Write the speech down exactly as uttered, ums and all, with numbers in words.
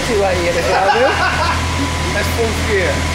die wij hier hebben. Dat is volgende keer.